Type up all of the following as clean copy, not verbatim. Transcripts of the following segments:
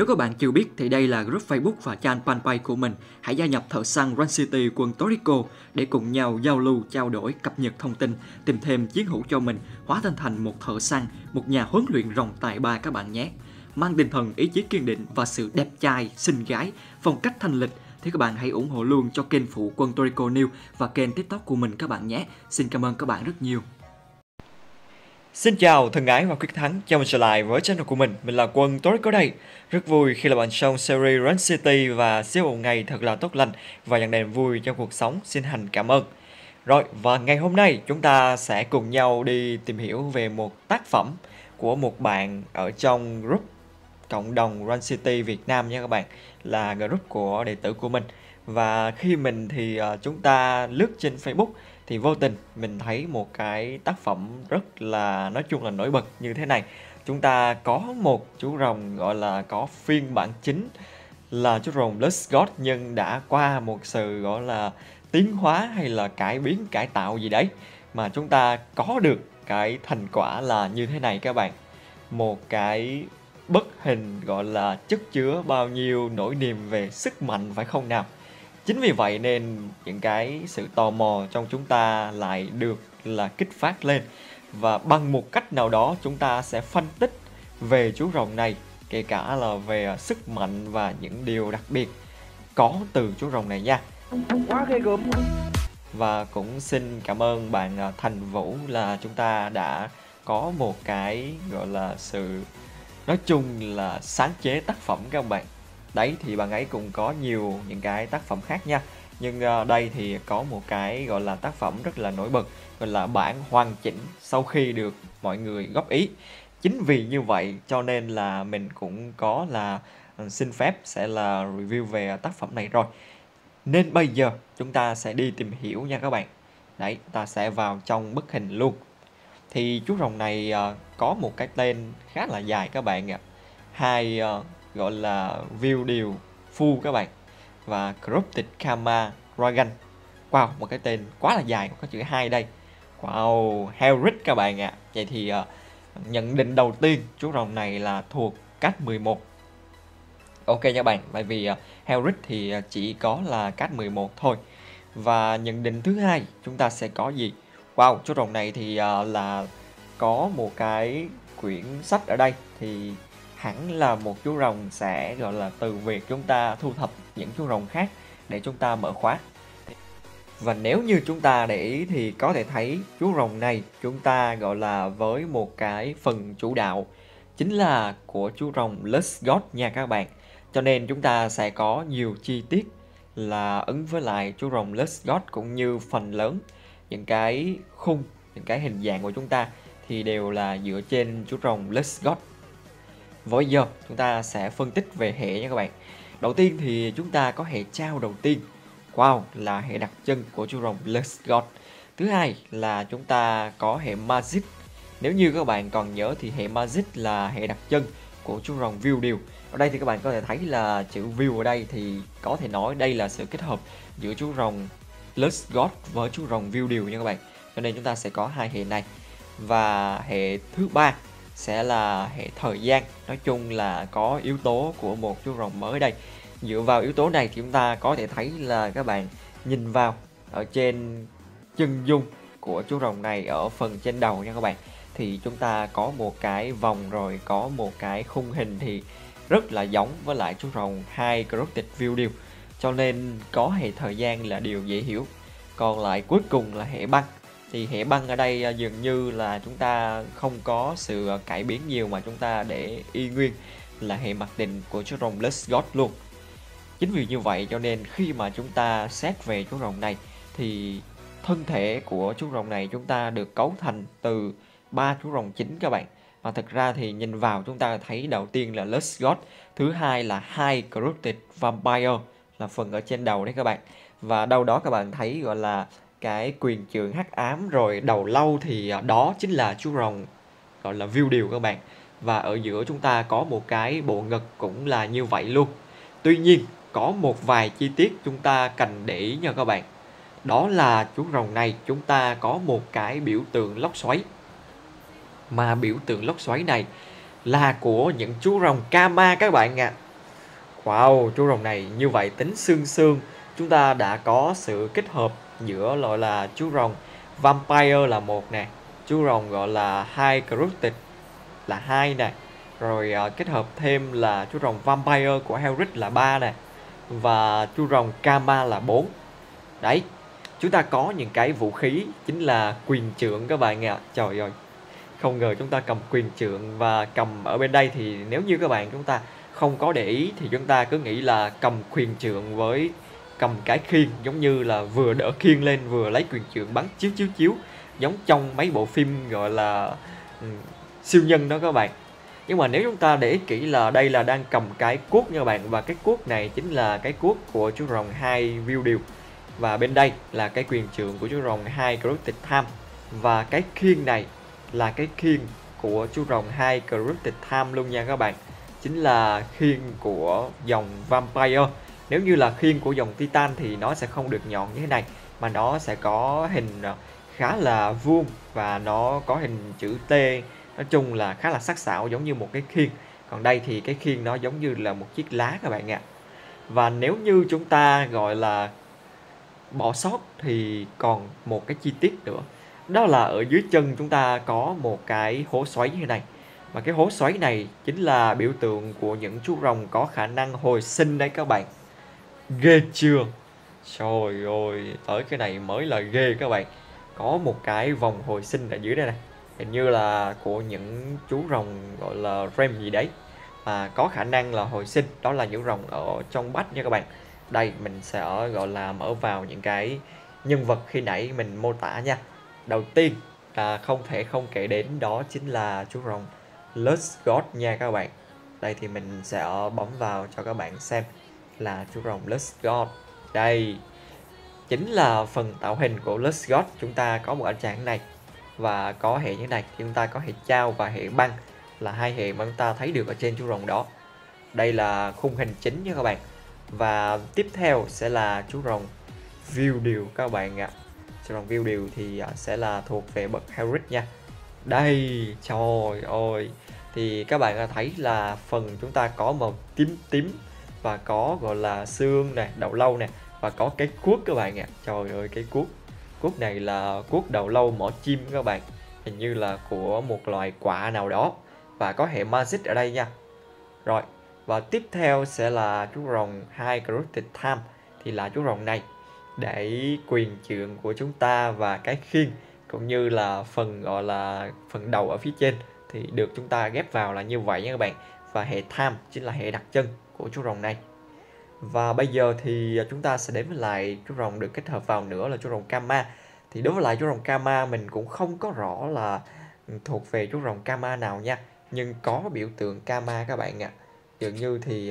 Nếu các bạn chưa biết thì đây là group Facebook và trang fanpage của mình. Hãy gia nhập thợ săn Run City quân Torrico để cùng nhau giao lưu, trao đổi, cập nhật thông tin, tìm thêm chiến hữu cho mình, hóa thân thành một thợ săn, một nhà huấn luyện rồng tài ba các bạn nhé. Mang tinh thần ý chí kiên định và sự đẹp trai, xinh gái, phong cách thanh lịch thì các bạn hãy ủng hộ luôn cho kênh phụ quân Torrico News và kênh TikTok của mình các bạn nhé. Xin cảm ơn các bạn rất nhiều. Xin chào thân ái và quyết thắng, chào mừng trở lại với channel của mình là quân Torrico đây. Rất vui khi là bạn trong series Run City và siêu một ngày thật là tốt lành và dần đèn vui trong cuộc sống. Xin hành cảm ơn. Rồi, và ngày hôm nay chúng ta sẽ cùng nhau đi tìm hiểu về một tác phẩm của một bạn ở trong group cộng đồng Run City Việt Nam nha các bạn, là group của đệ tử của mình. Và khi mình thì chúng ta lướt trên Facebook thì vô tình mình thấy một cái tác phẩm rất là nói chung là nổi bật như thế này. Chúng ta có một chú rồng gọi là có phiên bản chính là chú rồng Blood God, nhưng đã qua một sự gọi là tiến hóa hay là cải biến, cải tạo gì đấy mà chúng ta có được cái thành quả là như thế này các bạn. Một cái bức hình gọi là chất chứa bao nhiêu nỗi niềm về sức mạnh phải không nào? Chính vì vậy nên những cái sự tò mò trong chúng ta lại được là kích phát lên, và bằng một cách nào đó chúng ta sẽ phân tích về chú rồng này, kể cả là về sức mạnh và những điều đặc biệt có từ chú rồng này nha. Quá ghê gớm. Và cũng xin cảm ơn bạn Thành Vũ là chúng ta đã có một cái gọi là sự nói chung là sáng chế tác phẩm các bạn. Đấy thì bạn ấy cũng có nhiều những cái tác phẩm khác nha. Nhưng đây thì có một cái gọi là tác phẩm rất là nổi bật, gọi là bản hoàn chỉnh sau khi được mọi người góp ý. Chính vì như vậy cho nên là mình cũng có là xin phép sẽ là review về tác phẩm này rồi. Nên bây giờ chúng ta sẽ đi tìm hiểu nha các bạn. Đấy, ta sẽ vào trong bức hình luôn. Thì chú rồng này có một cái tên khá là dài các bạn ạ. Hai gọi là view điều full các bạn, và Corrupted Karma Dragon. Wow, một cái tên quá là dài, có chữ 2 đây. Wow, Hellric các bạn ạ. Vậy thì nhận định đầu tiên chú rồng này là thuộc card 11. Ok nha bạn, bởi vì Hellric thì chỉ có là card 11 thôi. Và nhận định thứ hai chúng ta sẽ có gì? Wow, chú rồng này thì là có một cái quyển sách ở đây, thì hẳn là một chú rồng sẽ gọi là từ việc chúng ta thu thập những chú rồng khác để chúng ta mở khóa. Và nếu như chúng ta để ý thì có thể thấy chú rồng này chúng ta gọi là với một cái phần chủ đạo chính là của chú rồng Blood God nha các bạn. Cho nên chúng ta sẽ có nhiều chi tiết là ứng với lại chú rồng Blood God, cũng như phần lớn những cái khung, những cái hình dạng của chúng ta thì đều là dựa trên chú rồng Blood God. Với giờ chúng ta sẽ phân tích về hệ nha các bạn. Đầu tiên thì chúng ta có hệ trao đầu tiên. Wow, là hệ đặt chân của chú rồng Blood God. Thứ hai là chúng ta có hệ Magic. Nếu như các bạn còn nhớ thì hệ Magic là hệ đặt chân của chú rồng View Điều. Ở đây thì các bạn có thể thấy là chữ View ở đây thì có thể nói đây là sự kết hợp giữa chú rồng Blood God với chú rồng View Điều nha các bạn. Cho nên chúng ta sẽ có hai hệ này. Và hệ thứ ba sẽ là hệ thời gian. Nói chung là có yếu tố của một chú rồng mới đây. Dựa vào yếu tố này thì chúng ta có thể thấy là các bạn nhìn vào ở trên chân dung của chú rồng này ở phần trên đầu nha các bạn, thì chúng ta có một cái vòng rồi có một cái khung hình thì rất là giống với lại chú rồng hai Corrupted View Điều. Cho nên có hệ thời gian là điều dễ hiểu. Còn lại cuối cùng là hệ băng. Thì hệ băng ở đây dường như là chúng ta không có sự cải biến nhiều, mà chúng ta để y nguyên là hệ mặc định của chú rồng Blood God luôn. Chính vì như vậy cho nên khi mà chúng ta xét về chú rồng này thì thân thể của chú rồng này chúng ta được cấu thành từ 3 chú rồng chính các bạn. Mà thực ra thì nhìn vào chúng ta thấy đầu tiên là Blood God, thứ hai là hai Corrupted Vampire là phần ở trên đầu đấy các bạn. Và đâu đó các bạn thấy gọi là cái quyền trượng hắc ám, rồi đầu lâu thì đó chính là chú rồng gọi là View Điều các bạn. Và ở giữa chúng ta có một cái bộ ngực cũng là như vậy luôn. Tuy nhiên có một vài chi tiết chúng ta cần để ý nha các bạn. Đó là chú rồng này chúng ta có một cái biểu tượng lốc xoáy. Mà biểu tượng lốc xoáy này là của những chú rồng Karma các bạn ạ. Wow, chú rồng này như vậy tính xương xương chúng ta đã có sự kết hợp giữa gọi là chú rồng Vampire là một nè, chú rồng gọi là High Corrupted là hai nè, rồi kết hợp thêm là chú rồng Vampire của Elric là 3 nè, và chú rồng Kama là 4. Đấy, chúng ta có những cái vũ khí chính là quyền trượng các bạn ạ. Trời ơi, không ngờ chúng ta cầm quyền trượng, và cầm ở bên đây thì nếu như các bạn chúng ta không có để ý thì chúng ta cứ nghĩ là cầm quyền trượng với cầm cái khiên, giống như là vừa đỡ khiên lên vừa lấy quyền trượng bắn chiếu chiếu chiếu, giống trong mấy bộ phim gọi là siêu nhân đó các bạn. Nhưng mà nếu chúng ta để ý kỹ là đây là đang cầm cái cuốc nha các bạn, và cái cuốc này chính là cái cuốc của chú rồng 2 view điều, và bên đây là cái quyền trượng của chú rồng 2 Corrupted Time, và cái khiên này là cái khiên của chú rồng 2 Corrupted Time luôn nha các bạn, chính là khiên của dòng Vampire. Nếu như là khiên của dòng Titan thì nó sẽ không được nhọn như thế này, mà nó sẽ có hình khá là vuông và nó có hình chữ T, nói chung là khá là sắc sảo giống như một cái khiên. Còn đây thì cái khiên nó giống như là một chiếc lá các bạn ạ. Và nếu như chúng ta gọi là bỏ sót thì còn một cái chi tiết nữa, đó là ở dưới chân chúng ta có một cái hố xoáy như thế này, và cái hố xoáy này chính là biểu tượng của những chú rồng có khả năng hồi sinh đấy các bạn. Ghê chưa? Trời ơi, tới cái này mới là ghê các bạn. Có một cái vòng hồi sinh ở dưới đây này, hình như là của những chú rồng gọi là Rem gì đấy mà có khả năng là hồi sinh, đó là những rồng ở trong bách nha các bạn. Đây mình sẽ gọi là mở vào những cái nhân vật khi nãy mình mô tả nha. Đầu tiên là không thể không kể đến đó chính là chú rồng Lust God nha các bạn. Đây thì mình sẽ bấm vào cho các bạn xem là chú rồng Lust God. Đây chính là phần tạo hình của Lust God. Chúng ta có một anh chàng này và có hệ như này, chúng ta có hệ chao và hệ băng là hai hệ mà chúng ta thấy được ở trên chú rồng đó. Đây là khung hình chính nha các bạn. Và tiếp theo sẽ là chú rồng view điều các bạn ạ. Chú rồng view điều thì sẽ là thuộc về bậc Elric nha. Đây, trời ơi, thì các bạn thấy là phần chúng ta có màu tím tím và có gọi là xương nè, đầu lâu nè, và có cái cuốc các bạn ạ. Trời ơi, cái cuốc này là cuốc đầu lâu mỏ chim các bạn, hình như là của một loài quạ nào đó, và có hệ magic ở đây nha. Rồi, và tiếp theo sẽ là chú rồng 2 Corrupted Time, thì là chú rồng này để quyền trượng của chúng ta và cái khiên cũng như là phần gọi là phần đầu ở phía trên thì được chúng ta ghép vào là như vậy nha các bạn. Và hệ Time chính là hệ đặt chân của chú rồng này. Và bây giờ thì chúng ta sẽ đến với lại chú rồng được kết hợp vào nữa là chú rồng Kama. Thì đối với lại chú rồng Kama mình cũng không có rõ là thuộc về chú rồng Kama nào nha, nhưng có biểu tượng Kama các bạn ạ. Dường như thì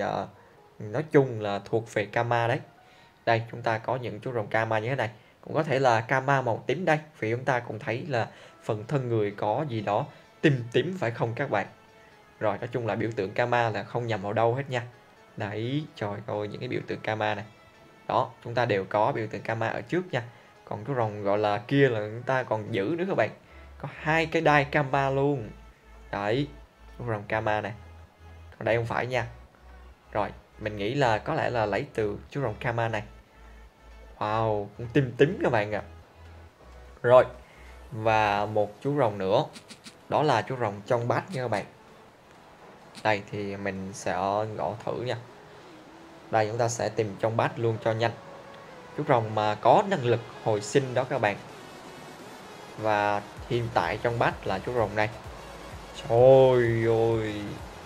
nói chung là thuộc về Kama đấy. Đây chúng ta có những chú rồng Kama như thế này, cũng có thể là Kama màu tím đây, vì chúng ta cũng thấy là phần thân người có gì đó tím tím phải không các bạn. Rồi nói chung là biểu tượng Kama là không nhầm vào đâu hết nha. Đấy, trời ơi, những cái biểu tượng Kama này. Đó, chúng ta đều có biểu tượng Kama ở trước nha. Còn chú rồng gọi là kia là chúng ta còn giữ nữa các bạn. Có hai cái đai Kama luôn. Đấy, chú rồng Kama này. Còn đây không phải nha. Rồi, mình nghĩ là có lẽ là lấy từ chú rồng Kama này. Wow, cũng tím tím các bạn ạ. Rồi, và một chú rồng nữa, đó là chú rồng trong bát nha các bạn. Đây thì mình sẽ gõ thử nha. Đây chúng ta sẽ tìm trong bát luôn cho nhanh. Chú rồng mà có năng lực hồi sinh đó các bạn. Và hiện tại trong bát là chú rồng này. Trời ơi,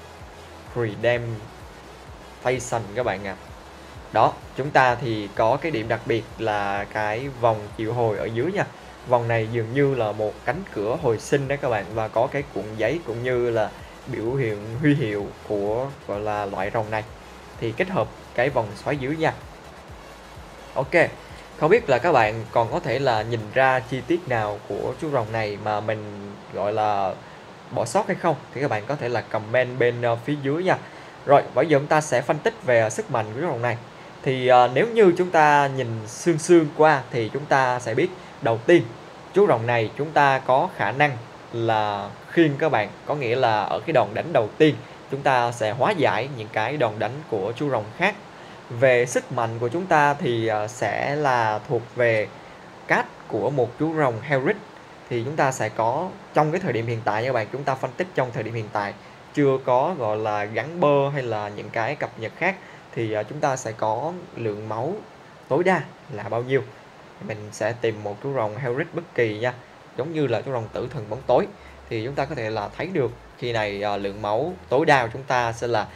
Redemption các bạn ạ. Đó, chúng ta thì có cái điểm đặc biệt là cái vòng triệu hồi ở dưới nha. Vòng này dường như là một cánh cửa hồi sinh đấy các bạn, và có cái cuộn giấy cũng như là biểu hiện huy hiệu của gọi là loại rồng này, thì kết hợp cái vòng xoáy dưới nha. Ok, không biết là các bạn còn có thể là nhìn ra chi tiết nào của chú rồng này mà mình gọi là bỏ sót hay không, thì các bạn có thể là comment bên phía dưới nha. Rồi bây giờ chúng ta sẽ phân tích về sức mạnh của chú rồng này. Thì nếu như chúng ta nhìn sương sương qua thì chúng ta sẽ biết đầu tiên chú rồng này chúng ta có khả năng là khiên các bạn, có nghĩa là ở cái đòn đánh đầu tiên chúng ta sẽ hóa giải những cái đòn đánh của chú rồng khác. Về sức mạnh của chúng ta thì sẽ là thuộc về card của một chú rồng Hellric. Thì chúng ta sẽ có trong cái thời điểm hiện tại nha các bạn, chúng ta phân tích trong thời điểm hiện tại chưa có gọi là gắn bơ hay là những cái cập nhật khác, thì chúng ta sẽ có lượng máu tối đa là bao nhiêu. Mình sẽ tìm một chú rồng Hellric bất kỳ nha, giống như là chú rồng tử thần bóng tối, thì chúng ta có thể là thấy được khi này lượng máu tối đa của chúng ta sẽ là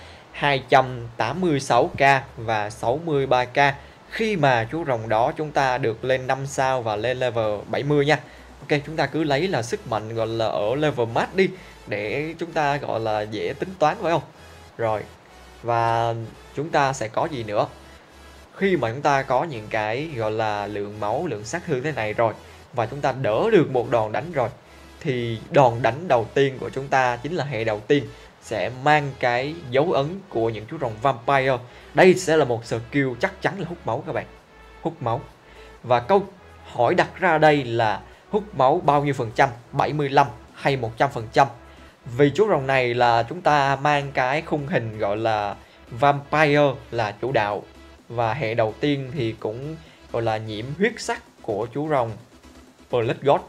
286k và 63k khi mà chú rồng đó chúng ta được lên 5 sao và lên level 70 nha. Ok, chúng ta cứ lấy là sức mạnh gọi là ở level max đi để chúng ta gọi là dễ tính toán, phải không? Rồi, và chúng ta sẽ có gì nữa? Khi mà chúng ta có những cái gọi là lượng máu, lượng sát thương thế này rồi, và chúng ta đỡ được một đòn đánh rồi, thì đòn đánh đầu tiên của chúng ta chính là hệ đầu tiên sẽ mang cái dấu ấn của những chú rồng Vampire. Đây sẽ là một skill chắc chắn là hút máu các bạn. Hút máu. Và câu hỏi đặt ra đây là hút máu bao nhiêu phần trăm? 75 hay 100%? Vì chú rồng này là chúng ta mang cái khung hình gọi là Vampire là chủ đạo, và hệ đầu tiên thì cũng gọi là nhiễm huyết sắc của chú rồng Blood God.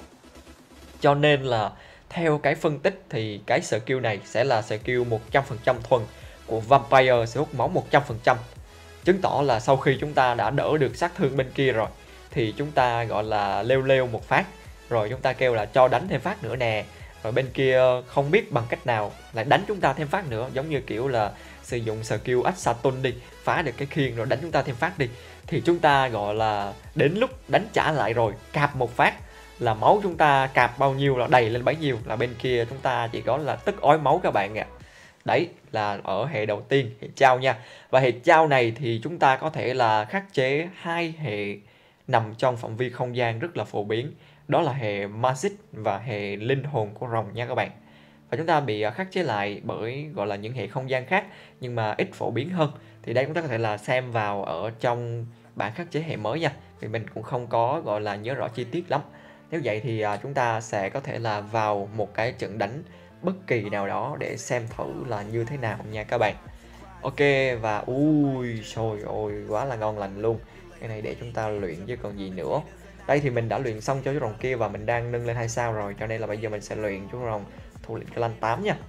Cho nên là theo cái phân tích thì cái skill này sẽ là skill 100% thuần của Vampire, sẽ hút máu 100%. Chứng tỏ là sau khi chúng ta đã đỡ được sát thương bên kia rồi thì chúng ta gọi là leo leo một phát, rồi chúng ta kêu là cho đánh thêm phát nữa nè, rồi bên kia không biết bằng cách nào lại đánh chúng ta thêm phát nữa, giống như kiểu là sử dụng skill Assassin đi, phá được cái khiên rồi đánh chúng ta thêm phát đi, thì chúng ta gọi là đến lúc đánh trả lại rồi cạp một phát là máu chúng ta cạp bao nhiêu là đầy lên bấy nhiêu, là bên kia chúng ta chỉ có là tức ói máu các bạn ạ. Đấy là ở hệ đầu tiên, hệ trao nha. Và hệ trao này thì chúng ta có thể là khắc chế hai hệ nằm trong phạm vi không gian rất là phổ biến, đó là hệ Magic và hệ linh hồn của rồng nha các bạn. Và chúng ta bị khắc chế lại bởi gọi là những hệ không gian khác nhưng mà ít phổ biến hơn. Thì đây chúng ta có thể là xem vào ở trong bản khắc chế hệ mới nha, vì mình cũng không có gọi là nhớ rõ chi tiết lắm. Nếu vậy thì chúng ta sẽ có thể là vào một cái trận đánh bất kỳ nào đó để xem thử là như thế nào nha các bạn. Ok, và ui trời ơi quá là ngon lành luôn. Cái này để chúng ta luyện chứ còn gì nữa. Đây thì mình đã luyện xong cho chú rồng kia và mình đang nâng lên 2 sao rồi, cho nên là bây giờ mình sẽ luyện chú rồng thủ lĩnh clan 8 nha.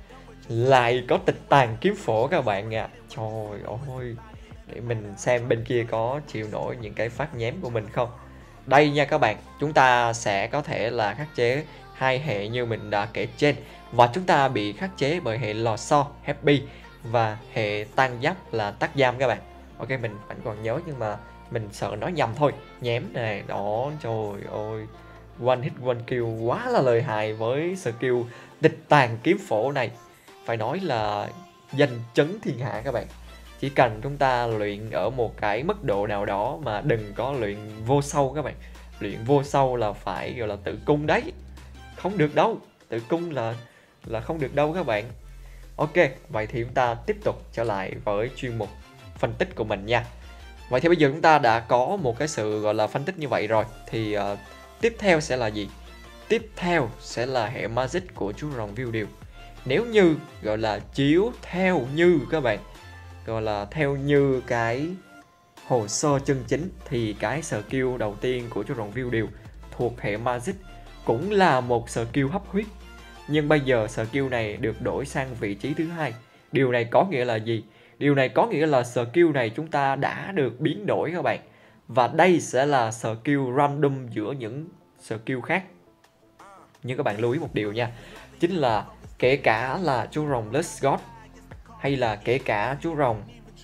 Lại có tịch tàn kiếm phổ các bạn ạ. Trời ơi, để mình xem bên kia có chịu nổi những cái phát nhém của mình không. Đây nha các bạn, chúng ta sẽ có thể là khắc chế hai hệ như mình đã kể trên, và chúng ta bị khắc chế bởi hệ lò xo Happy và hệ tan giáp là tắc giam các bạn. Ok, mình vẫn còn nhớ nhưng mà mình sợ nói nhầm thôi. Nhém này, đó, trời ơi, one hit one kill quá là lợi hại với skill tịch tàn kiếm phổ này. Phải nói là danh chấn thiên hạ các bạn. Chỉ cần chúng ta luyện ở một cái mức độ nào đó mà đừng có luyện vô sâu các bạn. Luyện vô sâu là phải gọi là tự cung đấy. Không được đâu, tự cung là không được đâu các bạn. Ok, vậy thì chúng ta tiếp tục trở lại với chuyên mục phân tích của mình nha. Vậy thì bây giờ chúng ta đã có một cái sự gọi là phân tích như vậy rồi, thì tiếp theo sẽ là gì? Tiếp theo sẽ là hệ Magic của chú rồng Viu Điều. Nếu như gọi là chiếu theo như các bạn, gọi là theo như cái hồ sơ chân chính, thì cái skill đầu tiên của chú rồng Viu Điều thuộc hệ Magic cũng là một skill hấp huyết. Nhưng bây giờ skill này được đổi sang vị trí thứ hai. Điều này có nghĩa là gì? Điều này có nghĩa là skill này chúng ta đã được biến đổi các bạn. Và đây sẽ là skill random giữa những skill khác. Nhưng các bạn lưu ý một điều nha, chính là kể cả là chú rồng Blood God, hay là kể cả chú rồng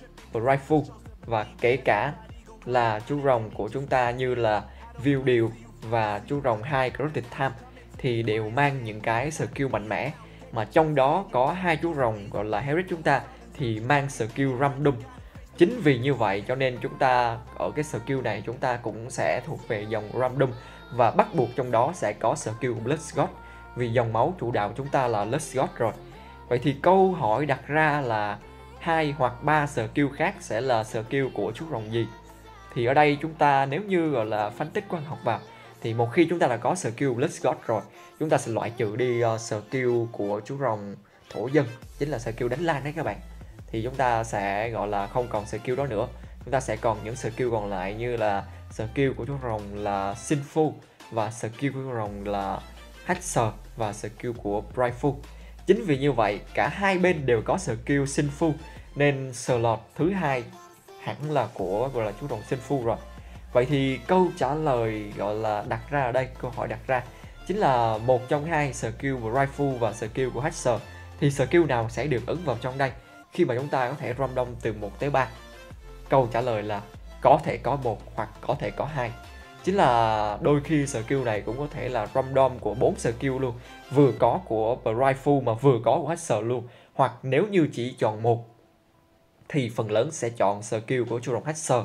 Rifle, và kể cả là chú rồng của chúng ta như là Viu Điều và chú rồng 2 Corrupted Time, thì đều mang những cái skill mạnh mẽ. Mà trong đó có hai chú rồng gọi là Hellric chúng ta thì mang skill random. Chính vì như vậy cho nên chúng ta ở cái skill này chúng ta cũng sẽ thuộc về dòng random, và bắt buộc trong đó sẽ có skill Blood God, vì dòng máu chủ đạo chúng ta là Blood God rồi. Vậy thì câu hỏi đặt ra là 2 hoặc 3 skill khác sẽ là skill của chú rồng gì? Thì ở đây chúng ta nếu như gọi là phân tích quang học vào, thì một khi chúng ta đã có skill Blood God rồi, chúng ta sẽ loại trừ đi skill của chú rồng thổ dân, chính là skill đánh lan đấy các bạn. Thì chúng ta sẽ gọi là không còn skill đó nữa. Chúng ta sẽ còn những skill còn lại như là skill của chú rồng là Sinfu, và skill của chú rồng là Hatcher, và skill của Brightful. Chính vì như vậy cả hai bên đều có skill Sinfu, nên slot thứ hai hẳn là của gọi là chú rồng Sinfu rồi. Vậy thì câu trả lời gọi là đặt ra ở đây, câu hỏi đặt ra chính là một trong hai skill của Brightful và skill của Hatcher, thì skill nào sẽ được ứng vào trong đây khi mà chúng ta có thể random từ 1 tới 3? Câu trả lời là có thể có 1 hoặc có thể có 2. Chính là đôi khi skill này cũng có thể là random của 4 skill luôn, vừa có của Brightful mà vừa có của Hatcher luôn. Hoặc nếu như chỉ chọn một thì phần lớn sẽ chọn skill của chú rồng Hatcher.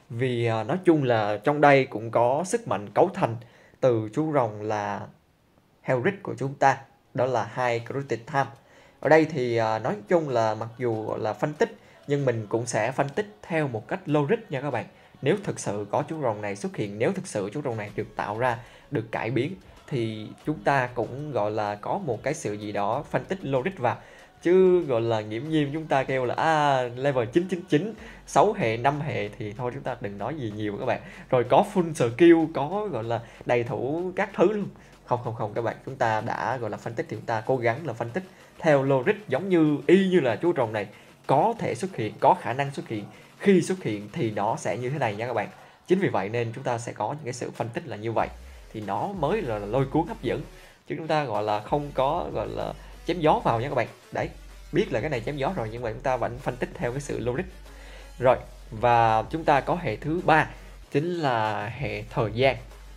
Vì nói chung là trong đây cũng có sức mạnh cấu thành từ chú rồng là Hellric của chúng ta, đó là hai Corrupted Time. Ở đây thì nói chung là mặc dù gọi là phân tích, nhưng mình cũng sẽ phân tích theo một cách logic nha các bạn. Nếu thực sự có chú rồng này xuất hiện, nếu thực sự chú rồng này được tạo ra, được cải biến, thì chúng ta cũng gọi là có một cái sự gì đó phân tích logic vào. Chứ gọi là nghiễm nhiên chúng ta kêu là level 999, 6 hệ, 5 hệ thì thôi chúng ta đừng nói gì nhiều các bạn. Rồi có full skill, có gọi là đầy thủ các thứ luôn. Không các bạn, chúng ta đã gọi là phân tích thì chúng ta cố gắng là phân tích theo logic, giống như y như là chú rồng này có thể xuất hiện, có khả năng xuất hiện, khi xuất hiện thì nó sẽ như thế này nha các bạn. Chính vì vậy nên chúng ta sẽ có những cái sự phân tích là như vậy thì nó mới là lôi cuốn hấp dẫn, chứ chúng ta gọi là không có gọi là chém gió vào nha các bạn. Đấy, biết là cái này chém gió rồi nhưng mà chúng ta vẫn phân tích theo cái sự logic. Rồi, và chúng ta có hệ thứ ba chính là hệ thời gian.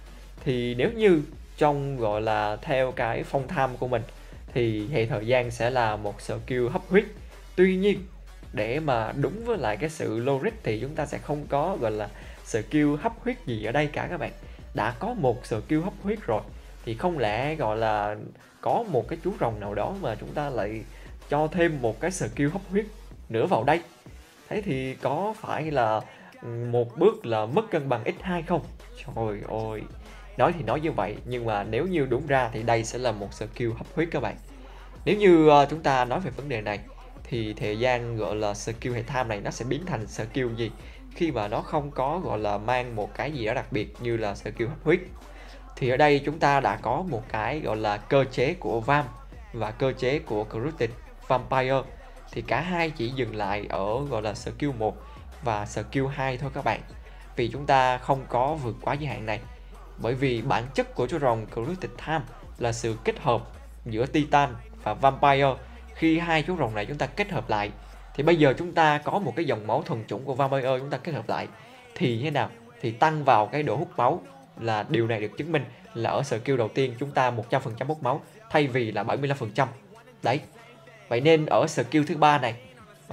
Thì nếu như trong gọi là theo cái phong tham của mình thì hệ thời gian sẽ là một skill hấp huyết. Tuy nhiên để mà đúng với lại cái sự logic thì chúng ta sẽ không có gọi là skill hấp huyết gì ở đây cả các bạn. Đã có một skill hấp huyết rồi thì không lẽ gọi là có một cái chú rồng nào đó mà chúng ta lại cho thêm một cái skill hấp huyết nữa vào đây? Thế thì có phải là một bước là mất cân bằng x2 không? Trời ơi, nói thì nói như vậy nhưng mà nếu như đúng ra thì đây sẽ là một skill hấp huyết các bạn. Nếu như chúng ta nói về vấn đề này thì thời gian gọi là skill hệ tham này nó sẽ biến thành skill gì khi mà nó không có gọi là mang một cái gì đó đặc biệt như là skill hấp huyết? Thì ở đây chúng ta đã có một cái gọi là cơ chế của Vam và cơ chế của Corrupted Vampire. Thì cả hai chỉ dừng lại ở gọi là skill 1 và skill 2 thôi các bạn. Vì chúng ta không có vượt quá giới hạn này. Bởi vì bản chất của chú rồng Corrupted Time là sự kết hợp giữa Titan và Vampire. Khi hai chú rồng này chúng ta kết hợp lại thì bây giờ chúng ta có một cái dòng máu thuần chủng của Vampire chúng ta kết hợp lại thì thế nào? Thì tăng vào cái độ hút máu, là điều này được chứng minh là ở skill đầu tiên chúng ta 100% hút máu thay vì là 75%. Đấy. Vậy nên ở skill thứ ba này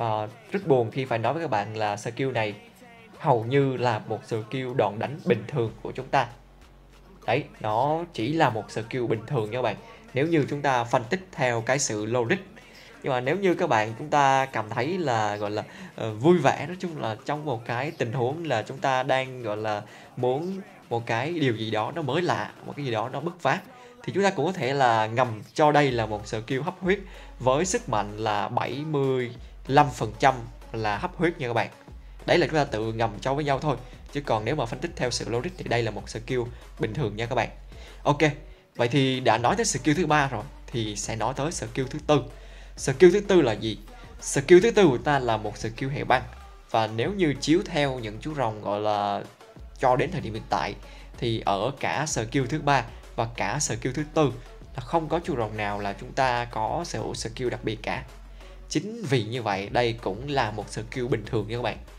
rất buồn khi phải nói với các bạn là skill này hầu như là một skill đòn đánh bình thường của chúng ta. Đấy, nó chỉ là một skill bình thường nha các bạn, nếu như chúng ta phân tích theo cái sự logic. Nhưng mà nếu như các bạn chúng ta cảm thấy là gọi là vui vẻ, nói chung là trong một cái tình huống là chúng ta đang gọi là muốn một cái điều gì đó nó mới lạ, một cái gì đó nó bứt phá, thì chúng ta cũng có thể là ngầm cho đây là một skill hấp huyết với sức mạnh là 75% là hấp huyết nha các bạn. Đấy là chúng ta tự ngầm cho với nhau thôi, chứ còn nếu mà phân tích theo sự logic thì đây là một skill bình thường nha các bạn. Ok, vậy thì đã nói tới skill thứ ba rồi thì sẽ nói tới skill thứ tư. Skill thứ tư là gì? Skill thứ tư của ta là một skill hệ băng. Và nếu như chiếu theo những chú rồng gọi là cho đến thời điểm hiện tại thì ở cả skill thứ ba và cả skill thứ tư là không có chú rồng nào là chúng ta có sở hữu skill đặc biệt cả. Chính vì như vậy đây cũng là một skill bình thường nha các bạn.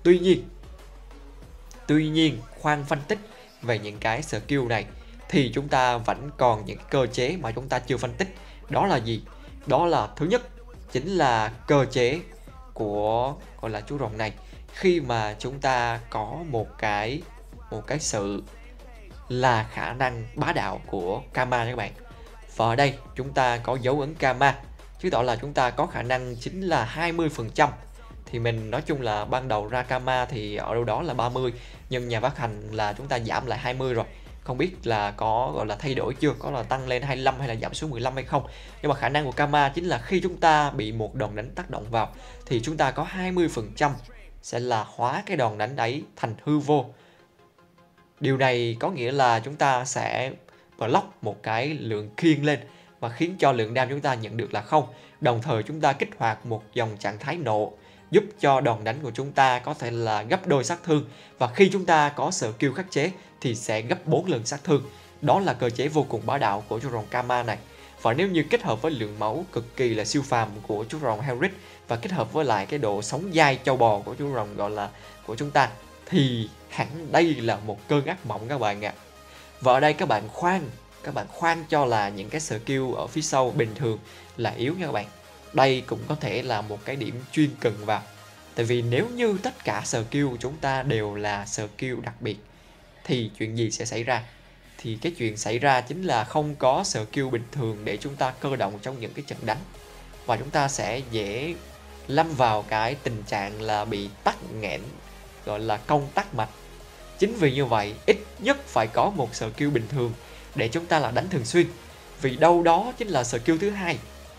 Tuy nhiên khoan phân tích về những cái skill này thì chúng ta vẫn còn những cơ chế mà chúng ta chưa phân tích. Đó là gì? Đó là thứ nhất chính là cơ chế của gọi là chú rồng này khi mà chúng ta có một cái sự là khả năng bá đạo của Karma nha các bạn. Và ở đây chúng ta có dấu ấn Karma, chứng tỏ là chúng ta có khả năng chính là 20%. Thì mình nói chung là ban đầu ra Karma thì ở đâu đó là 30, nhưng nhà phát hành là chúng ta giảm lại 20 rồi. Không biết là có gọi là thay đổi chưa, có là tăng lên 25 hay là giảm xuống 15 hay không. Nhưng mà khả năng của Karma chính là khi chúng ta bị một đòn đánh tác động vào thì chúng ta có 20% sẽ là hóa cái đòn đánh ấy thành hư vô. Điều này có nghĩa là chúng ta sẽ block một cái lượng khiên lên và khiến cho lượng đam chúng ta nhận được là không. Đồng thời chúng ta kích hoạt một dòng trạng thái nộ giúp cho đòn đánh của chúng ta có thể là gấp đôi sát thương. Và khi chúng ta có skill khắc chế thì sẽ gấp 4 lần sát thương. Đó là cơ chế vô cùng bá đạo của chú rồng Karma này. Và nếu như kết hợp với lượng máu cực kỳ là siêu phàm của chú rồng Hellric và kết hợp với lại cái độ sống dai châu bò của chú rồng gọi là của chúng ta thì hẳn đây là một cơn ác mộng các bạn ạ. Và ở đây các bạn khoan cho là những cái skill ở phía sau bình thường là yếu nha các bạn. Đây cũng có thể là một cái điểm chuyên cần vào. Tại vì nếu như tất cả skill của chúng ta đều là skill đặc biệt thì chuyện gì sẽ xảy ra? Thì cái chuyện xảy ra chính là không có skill bình thường để chúng ta cơ động trong những cái trận đánh. Và chúng ta sẽ dễ lâm vào cái tình trạng là bị tắc nghẽn, gọi là công tắc mạch. Chính vì như vậy, ít nhất phải có một skill bình thường để chúng ta là đánh thường xuyên. Vì đâu đó chính là skill thứ hai.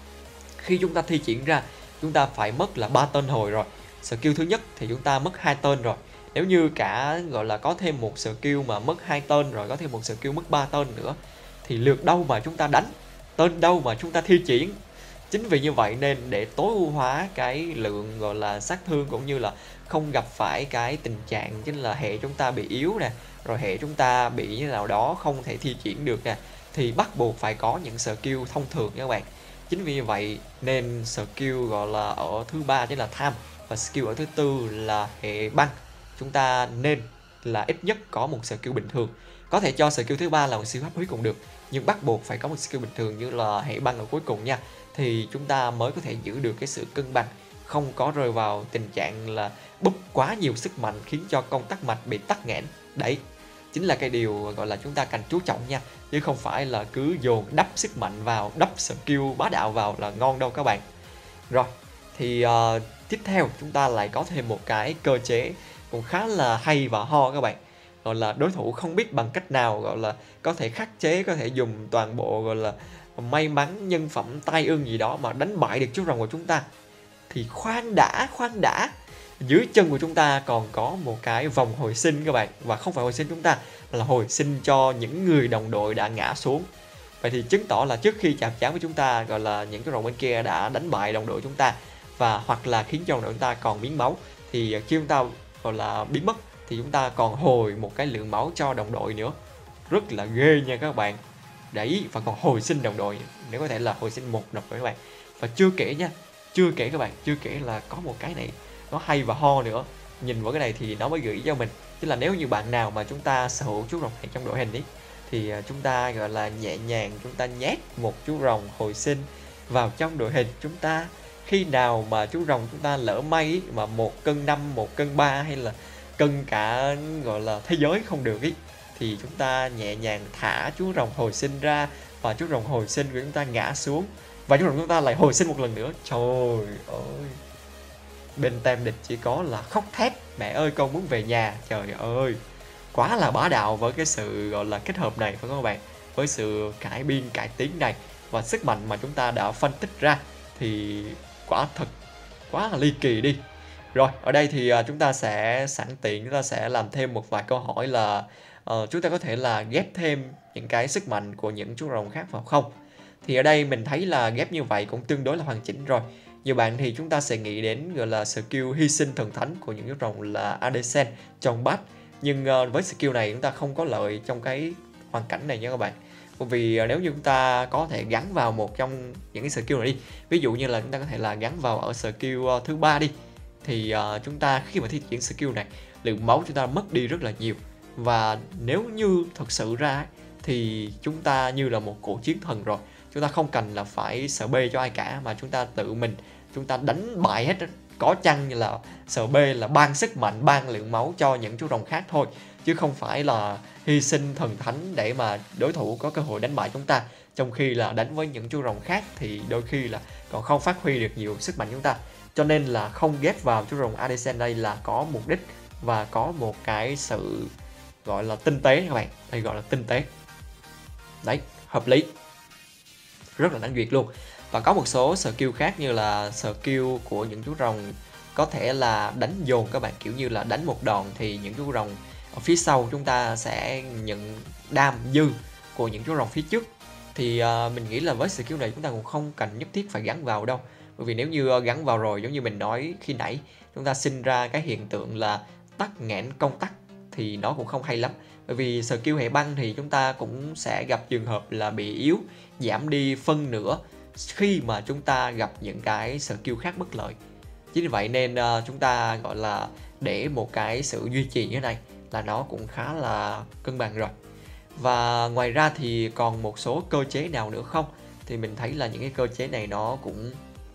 Khi chúng ta thi triển ra, chúng ta phải mất là 3 tên hồi rồi. Skill thứ nhất thì chúng ta mất 2 tên rồi. Nếu như cả gọi là có thêm một skill mà mất 2 tên rồi, có thêm một skill mất 3 tên nữa thì lượt đâu mà chúng ta đánh, tên đâu mà chúng ta thi triển. Chính vì như vậy nên để tối ưu hóa cái lượng gọi là sát thương cũng như là không gặp phải cái tình trạng chính là hệ chúng ta bị yếu nè, rồi hệ chúng ta bị như nào đó không thể thi triển được nè, thì bắt buộc phải có những skill thông thường nha các bạn. Chính vì như vậy nên skill gọi là ở thứ ba chính là tham và skill ở thứ tư là hệ băng. Chúng ta nên là ít nhất có một skill bình thường. Có thể cho skill thứ ba là một siêu pháp huyết cũng được, nhưng bắt buộc phải có một skill bình thường như là hệ băng ở cuối cùng nha. Thì chúng ta mới có thể giữ được cái sự cân bằng, không có rơi vào tình trạng là búp quá nhiều sức mạnh khiến cho công tắc mạch bị tắc nghẽn. Đấy chính là cái điều gọi là chúng ta cần chú trọng nha, chứ không phải là cứ dồn đắp sức mạnh vào, đắp skill bá đạo vào là ngon đâu các bạn. Rồi thì tiếp theo chúng ta lại có thêm một cái cơ chế cũng khá là hay và ho các bạn. Gọi là đối thủ không biết bằng cách nào gọi là có thể khắc chế, có thể dùng toàn bộ gọi là may mắn, nhân phẩm, tai ương gì đó mà đánh bại được chú rồng của chúng ta. Thì khoan đã, dưới chân của chúng ta còn có một cái vòng hồi sinh các bạn. Và không phải hồi sinh chúng ta, mà là hồi sinh cho những người đồng đội đã ngã xuống. Vậy thì chứng tỏ là trước khi chạm trán với chúng ta, gọi là những cái rồng bên kia đã đánh bại đồng đội chúng ta, và hoặc là khiến cho đồng đội chúng ta còn biến máu. Thì khi chúng ta gọi là biến mất thì chúng ta còn hồi một cái lượng máu cho đồng đội nữa. Rất là ghê nha các bạn. Đấy, và còn hồi sinh đồng đội, nếu có thể là hồi sinh một đồng đội các bạn. Và chưa kể nha, chưa kể là có một cái này nó hay và ho nữa. Nhìn vào cái này thì nó mới gợi ý cho mình, tức là nếu như bạn nào mà chúng ta sở hữu chú rồng này trong đội hình ấy, thì chúng ta gọi là nhẹ nhàng chúng ta nhét một chú rồng hồi sinh vào trong đội hình chúng ta. Khi nào mà chú rồng chúng ta lỡ may ý, mà 1 cân 5, 1 cân 3 hay là cân cả gọi là thế giới không được ý, thì chúng ta nhẹ nhàng thả chú rồng hồi sinh ra và chú rồng hồi sinh của chúng ta ngã xuống và chú rồng chúng ta lại hồi sinh một lần nữa. Trời ơi, bên tem địch chỉ có là khóc thét mẹ ơi con muốn về nhà. Trời ơi, quá là bá đạo với cái sự gọi là kết hợp này phải không các bạn, với sự cải biên cải tiến này và sức mạnh mà chúng ta đã phân tích ra thì quả thật quá là ly kỳ đi. Rồi ở đây thì chúng ta sẽ sẵn tiện chúng ta sẽ làm thêm một vài câu hỏi là chúng ta có thể là ghép thêm những cái sức mạnh của những chú rồng khác vào không. Thì ở đây mình thấy là ghép như vậy cũng tương đối là hoàn chỉnh rồi. Nhiều bạn thì chúng ta sẽ nghĩ đến gọi là skill hy sinh thần thánh của những chú rồng là Adesen trong bát. Nhưng với skill này chúng ta không có lợi trong cái hoàn cảnh này nha các bạn. Bởi vì nếu như chúng ta có thể gắn vào một trong những cái skill này đi, ví dụ như là chúng ta có thể là gắn vào ở skill thứ 3 đi, thì chúng ta khi mà thi triển skill này, lượng máu chúng ta mất đi rất là nhiều. Và nếu như thật sự ra thì chúng ta như là một cổ chiến thần rồi. Chúng ta không cần là phải sợ bê cho ai cả, mà chúng ta tự mình chúng ta đánh bại hết. Có chăng như là sợ bê là ban sức mạnh, ban lượng máu cho những chú rồng khác thôi, chứ không phải là hy sinh thần thánh để mà đối thủ có cơ hội đánh bại chúng ta. Trong khi là đánh với những chú rồng khác thì đôi khi là còn không phát huy được nhiều sức mạnh chúng ta. Cho nên là không ghép vào chú rồng Adesen đây là có mục đích và có một cái sự gọi là tinh tế các bạn. Đây gọi là tinh tế. Đấy, hợp lý. Rất là đáng duyệt luôn. Và có một số skill khác như là skill của những chú rồng có thể là đánh dồn các bạn, kiểu như là đánh một đòn thì những chú rồng ở phía sau chúng ta sẽ nhận đam dư của những chú rồng phía trước. Thì mình nghĩ là với skill này chúng ta cũng không cần nhất thiết phải gắn vào đâu. Bởi vì nếu như gắn vào rồi, giống như mình nói khi nãy, chúng ta sinh ra cái hiện tượng là tắc nghẽn công tắc thì nó cũng không hay lắm. Bởi vì skill hệ băng thì chúng ta cũng sẽ gặp trường hợp là bị yếu, giảm đi phân nửa khi mà chúng ta gặp những cái skill khác bất lợi. Chính vì vậy nên chúng ta gọi là để một cái sự duy trì như thế này là nó cũng khá là cân bằng rồi. Và ngoài ra thì còn một số cơ chế nào nữa không? Thì mình thấy là những cái cơ chế này nó cũng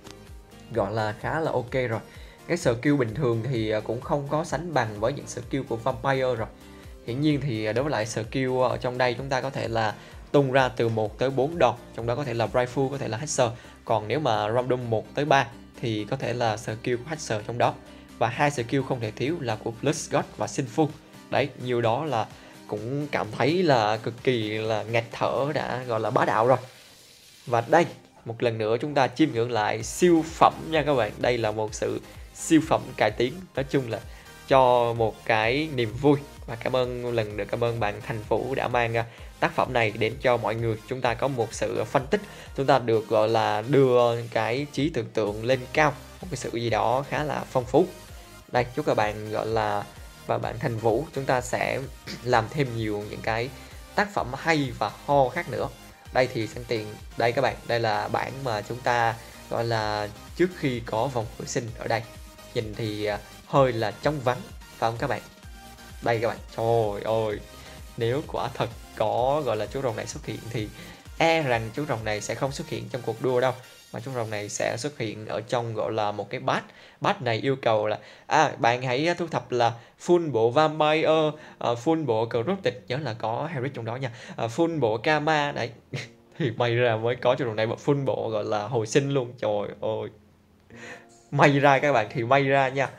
gọi là khá là ok rồi. Cái skill bình thường thì cũng không có sánh bằng với những skill của Vampire rồi. Hiển nhiên thì đối với lại skill ở trong đây chúng ta có thể là tung ra từ 1 tới 4 đòn, trong đó có thể là Rifle, có thể là Hexer. Còn nếu mà Random 1 tới 3 thì có thể là skill của Hexer trong đó. Và hai skill không thể thiếu là của Blood God và Sinful. Đấy, nhiều đó là cũng cảm thấy là cực kỳ là nghẹt thở, đã gọi là bá đạo rồi. Và đây, một lần nữa chúng ta chiêm ngưỡng lại siêu phẩm nha các bạn. Đây là một sự siêu phẩm cải tiến. Nói chung là cho một cái niềm vui. Và cảm ơn lần nữa, cảm ơn bạn Thành Vũ đã mang tác phẩm này đến cho mọi người. Chúng ta có một sự phân tích, chúng ta được gọi là đưa cái trí tưởng tượng lên cao, một cái sự gì đó khá là phong phú. Đây, chúc các bạn gọi là và bạn Thành Vũ chúng ta sẽ làm thêm nhiều những cái tác phẩm hay và ho khác nữa. Đây thì sẵn tiện, đây các bạn, đây là bản mà chúng ta gọi là trước khi có vòng hồi sinh ở đây. Nhìn thì hơi là trống vắng, phải không các bạn? Đây các bạn, trời ơi, nếu quả thật có gọi là chú rồng này xuất hiện thì e rằng chú rồng này sẽ không xuất hiện trong cuộc đua đâu, mà chú rồng này sẽ xuất hiện ở trong gọi là một cái batch này yêu cầu là bạn hãy thu thập là full bộ Vampire, full bộ Corrupted, nhớ là có Harry trong đó nha, full bộ Karma đấy. Thì may ra mới có chú rồng này full bộ gọi là hồi sinh luôn, trời ơi, may ra các bạn, thì may ra nha.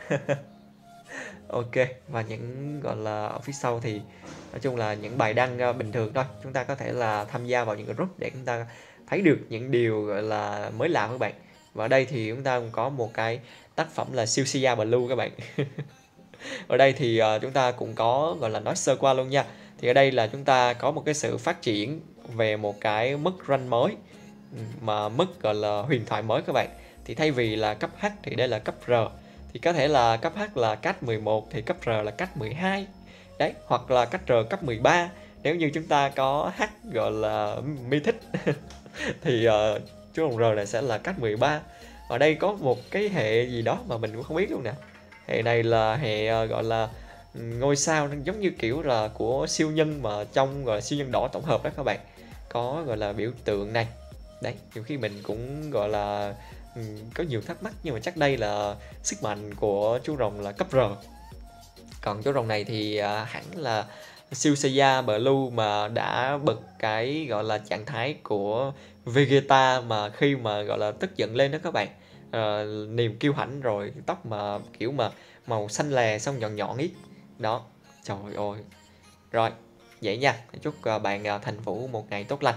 Ok, và những gọi là ở phía sau thì nói chung là những bài đăng bình thường thôi. Chúng ta có thể là tham gia vào những cái group để chúng ta thấy được những điều gọi là mới lạ các bạn. Và ở đây thì chúng ta cũng có một cái tác phẩm là Silcia Blue các bạn. Ở đây thì chúng ta cũng có gọi là nói sơ qua luôn nha. Thì ở đây là chúng ta có một cái sự phát triển về một cái mức rank mới, mà mức gọi là huyền thoại mới các bạn. Thì thay vì là cấp H thì đây là cấp R. Thì có thể là cấp H là cách 11 thì cấp R là cách 12. Đấy, hoặc là cách R cấp 13. Nếu như chúng ta có H gọi là mythic thì chú rồng R này sẽ là cách 13. Ở đây có một cái hệ gì đó mà mình cũng không biết luôn nè. Hệ này là hệ gọi là ngôi sao, giống như kiểu là của siêu nhân mà trong gọi là siêu nhân đỏ tổng hợp đó các bạn. Có gọi là biểu tượng này. Đấy, nhiều khi mình cũng gọi là có nhiều thắc mắc, nhưng mà chắc đây là sức mạnh của chú rồng là cấp R. Còn chú rồng này thì hẳn là Silcia Blue mà đã bật cái gọi là trạng thái của Vegeta mà khi mà gọi là tức giận lên đó các bạn. Niềm kiêu hãnh rồi, tóc mà kiểu mà màu xanh lè xong nhọn nhọn ít. Đó, trời ơi. Rồi, vậy nha, chúc bạn Thành Vũ một ngày tốt lành.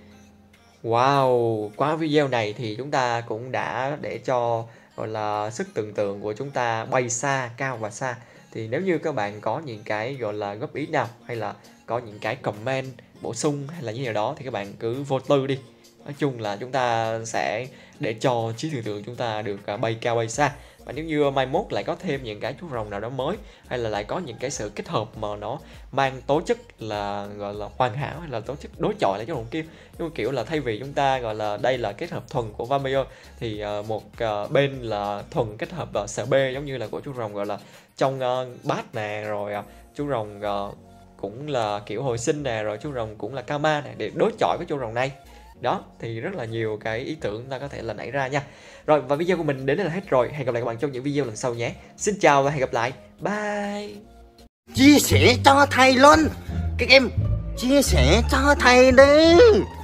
Wow, qua video này thì chúng ta cũng đã để cho gọi là sức tưởng tượng của chúng ta bay xa, cao và xa. Thì nếu như các bạn có những cái gọi là góp ý nào, hay là có những cái comment bổ sung hay là như nào đó, thì các bạn cứ vô tư đi. Nói chung là chúng ta sẽ để cho trí tưởng tượng chúng ta được bay cao bay xa. Và nếu như mai mốt lại có thêm những cái chú rồng nào đó mới, hay là lại có những cái sự kết hợp mà nó mang tố chất là gọi là hoàn hảo, hay là tố chất đối chọi lại chú rồng kia, nhưng mà kiểu là thay vì chúng ta gọi là đây là kết hợp thuần của Vampire thì một bên là thuần kết hợp sở B giống như là của chú rồng gọi là trong bát nè, rồi chú rồng cũng là kiểu hồi sinh nè, rồi chú rồng cũng là Karma nè, để đối chọi với chú rồng này. Đó, thì rất là nhiều cái ý tưởng ta có thể là nảy ra nha. Rồi, và video của mình đến đây là hết rồi. Hẹn gặp lại các bạn trong những video lần sau nhé. Xin chào và hẹn gặp lại. Bye. Chia sẻ cho thầy luôn. Các em chia sẻ cho thầy đi.